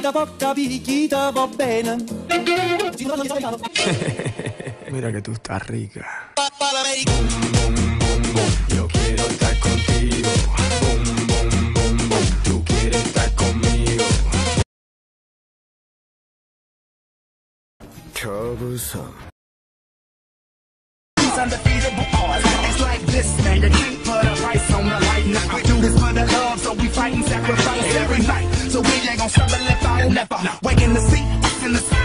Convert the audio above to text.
da poca picchita va bene. Mira que tú estás rica. Yo quiero estar contigo. Tú quieres estar conmigo. Undefeatable odds. It's like this, man. You can't put a price on the life. Now we do this for the love, so we fight and sacrifice every night. So we ain't gon' stop and let fall. Waking the seat, in the sky.